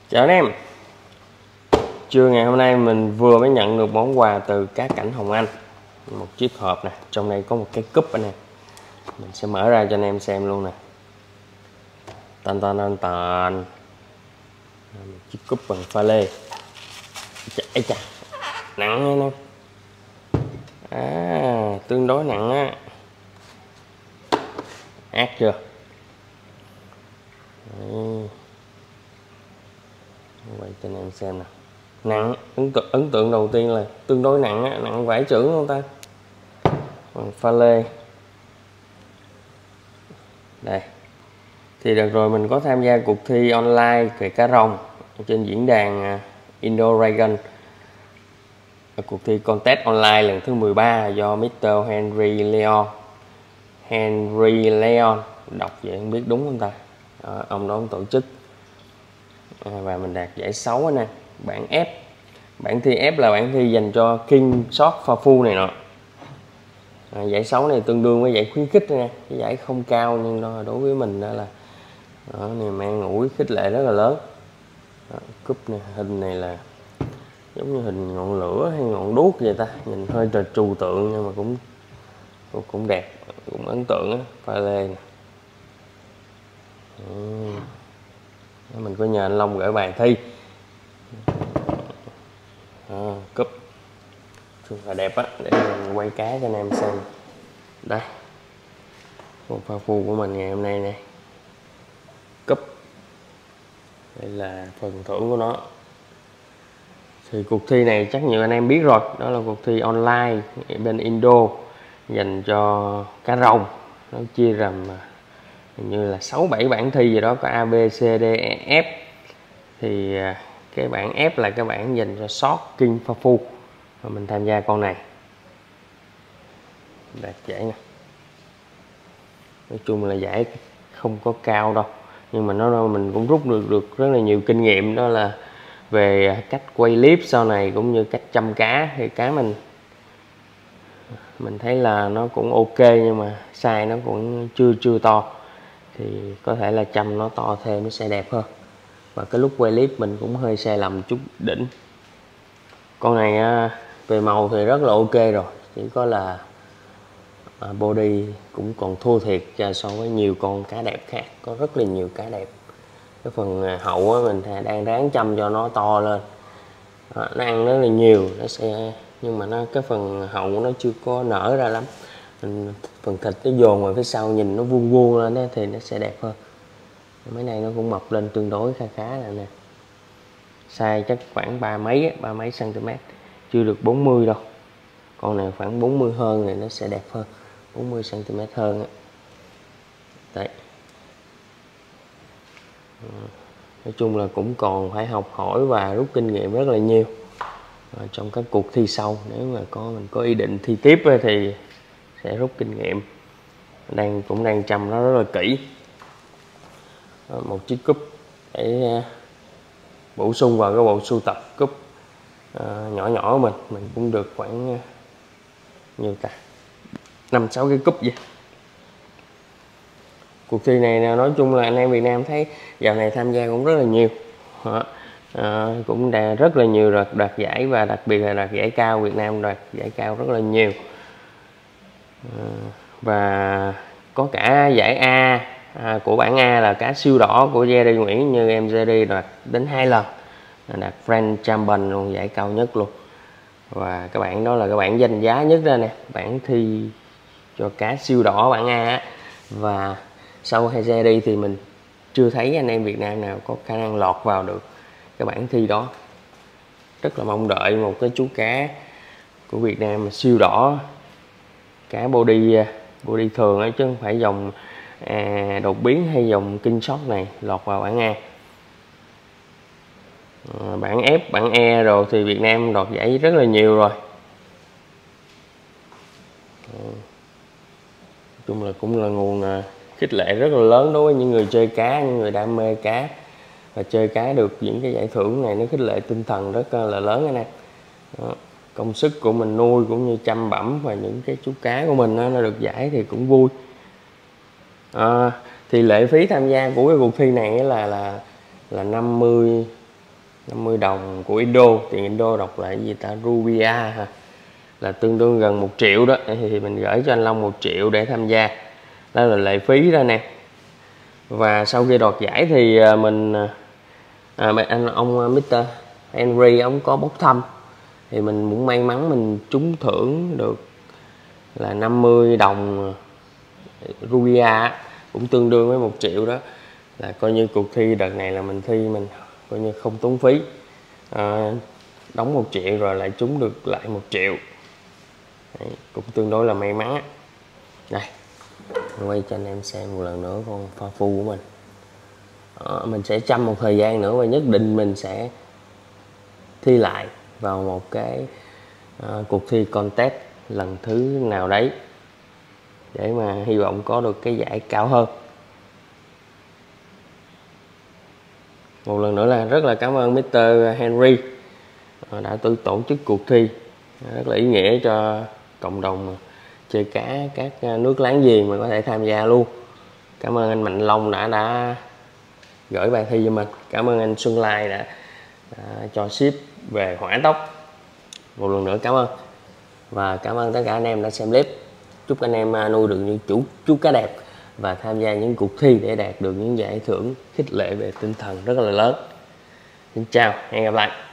Chào anh em. Trưa ngày hôm nay mình vừa mới nhận được món quà từ Cá Cảnh Hồng Anh, một chiếc hộp nè, trong đây có một cái cúp anh em. Mình sẽ mở ra cho anh em xem luôn nè. Một chiếc cúp bằng pha lê. Chà, nặng nha em. Tương đối nặng á. Ác chưa? Quay cho anh em xem nè. Nặng, ấn tượng đầu tiên là tương đối nặng á, nặng vải chữ không ta? Bằng pha lê. Đây. Thì đợt rồi mình có tham gia cuộc thi online về cá rồng trên diễn đàn Indo-Dragon, cuộc thi contest online lần thứ 13 do Mr. Henry Leon, đọc vậy không biết đúng không ta. Ông đó tổ chức, và mình đạt giải 6 anh em. Bảng F, bảng thi F là bảng thi dành cho King Shot Pha Phu này nọ. Giải 6 này tương đương với giải khuyến khích nha, cái giải không cao nhưng đối với mình đó là này mang ủi khích lệ rất là lớn. Cúp này, hình này là giống như hình ngọn lửa hay ngọn đuốc vậy ta, nhìn hơi trừu tượng nhưng mà cũng đẹp, cũng ấn tượng á. Pha lê này. Mình có nhờ anh Long gửi bài thi. Cúp rất là đẹp á, để mình quay cá cho anh em xem. Đây, con pha phu của mình ngày hôm nay nè, cúp. Đây là phần thưởng của nó. Thì cuộc thi này chắc nhiều anh em biết rồi, đó là cuộc thi online bên Indo dành cho cá rồng. Nó chia làm hình như là 6-7 bảng thi gì đó, có A, B, C, D, E, F. Thì cái bảng F là cái bảng dành cho short king pha phu, và mình tham gia con này đạt giải nè. Nói chung là giải không có cao đâu, nhưng mà mình cũng rút được rất là nhiều kinh nghiệm, đó là về cách quay clip sau này cũng như cách chăm cá. Thì cá mình thấy là nó cũng ok, nhưng mà size nó cũng chưa to, thì có thể là chăm nó to thêm nó sẽ đẹp hơn. Và cái lúc quay clip mình cũng hơi sai lầm chút đỉnh. Con này về màu thì rất là ok rồi, chỉ có là body cũng còn thua thiệt so với nhiều con cá đẹp khác. Có rất là nhiều cá đẹp. Cái phần hậu mình đang ráng chăm cho nó to lên. Nó ăn rất là nhiều, nó sẽ, nhưng mà cái phần hậu nó chưa có nở ra lắm. Phần thịt nó dồn vào phía sau nhìn nó vuông vuông lên đó, thì nó sẽ đẹp hơn. Mấy này nó cũng mập lên tương đối khá là nè. Size chắc khoảng ba mấy cm, chưa được 40 đâu. Con này khoảng 40 hơn thì nó sẽ đẹp hơn, 40 cm hơn. Đấy. Nói chung là cũng còn phải học hỏi và rút kinh nghiệm rất là nhiều trong các cuộc thi sau. Nếu mà mình có ý định thi tiếp thì sẽ rút kinh nghiệm. Cũng đang chăm nó rất là kỹ. Một chiếc cúp để bổ sung vào cái bộ sưu tập cúp nhỏ của mình cũng được khoảng nhiều cả 5-6 cái cúp vậy. Cuộc thi này nói chung là anh em Việt Nam thấy dạo này tham gia cũng rất là nhiều. Cũng rất là nhiều đoạt giải, và đặc biệt là đoạt giải cao. Việt Nam đoạt giải cao rất là nhiều. Và có cả giải A của bảng A là cá siêu đỏ của Jerry Nguyễn, như em Jerry đoạt đến 2 lần, đạt French Champion luôn, giải cao nhất luôn. Và cái bảng đó là cái bảng danh giá nhất ra nè, bảng thi cho cá siêu đỏ bảng A. Và sau Jerry thì mình chưa thấy anh em Việt Nam nào có khả năng lọt vào được cái bảng thi đó. Rất là mong đợi một cái chú cá của Việt Nam mà siêu đỏ, cá body thường ấy, chứ không phải dòng đột biến hay dòng King Shot này lọt vào bảng A. Bảng F, bảng E rồi thì Việt Nam đoạt giải rất là nhiều rồi. Nói chung là cũng là nguồn khích lệ rất là lớn đối với những người chơi cá, những người đam mê cá và chơi cá được những cái giải thưởng này. Nó khích lệ tinh thần rất là lớn anh em. Công sức của mình nuôi cũng như chăm bẵm, và những cái chú cá của mình nó được giải thì cũng vui. Thì lệ phí tham gia của cái cuộc thi này là 50 50 đồng của Indo, tiền Indo đọc là cái gì ta, Rupia ha, là tương đương gần 1 triệu đó. Thì mình gửi cho anh Long 1 triệu để tham gia, đó là lệ phí đó nè. Và sau khi đoạt giải thì ông Mr. Henry ông có bốc thăm, thì mình cũng may mắn mình trúng thưởng được là 50 đồng Rupia, cũng tương đương với 1 triệu đó. Là coi như cuộc thi đợt này là mình thi mình coi như không tốn phí, đóng 1 triệu rồi lại trúng được lại 1 triệu. Đấy, cũng tương đối là may mắn. Đây, mình quay cho anh em xem một lần nữa con pha phu của mình. Mình sẽ chăm một thời gian nữa và nhất định mình sẽ thi lại vào một cái cuộc thi contest lần thứ nào đấy, để mà hy vọng có được cái giải cao hơn. Một lần nữa là rất là cảm ơn Mr. Henry đã tổ chức cuộc thi rất là ý nghĩa cho cộng đồng chơi cá các nước láng giềng mà có thể tham gia luôn. Cảm ơn anh Mạnh Long đã gửi bài thi cho mình. Cảm ơn anh Xuân Lai đã cho ship về hỏa tốc. Một lần nữa cảm ơn, và cảm ơn tất cả anh em đã xem clip. Chúc anh em nuôi được những chú cá đẹp và tham gia những cuộc thi để đạt được những giải thưởng khích lệ về tinh thần rất là lớn. Xin chào, hẹn gặp lại.